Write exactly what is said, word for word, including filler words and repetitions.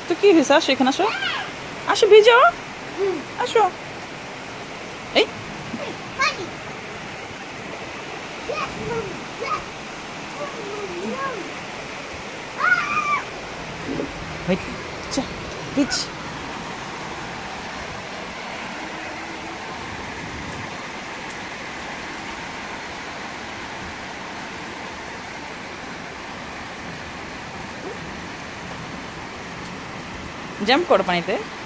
তো কি হয়েছে? আসো এখানে, আসো আসো, ভিজাও, আসো। এই wait, চা, ভিজ। জাম্প করো পানিতে।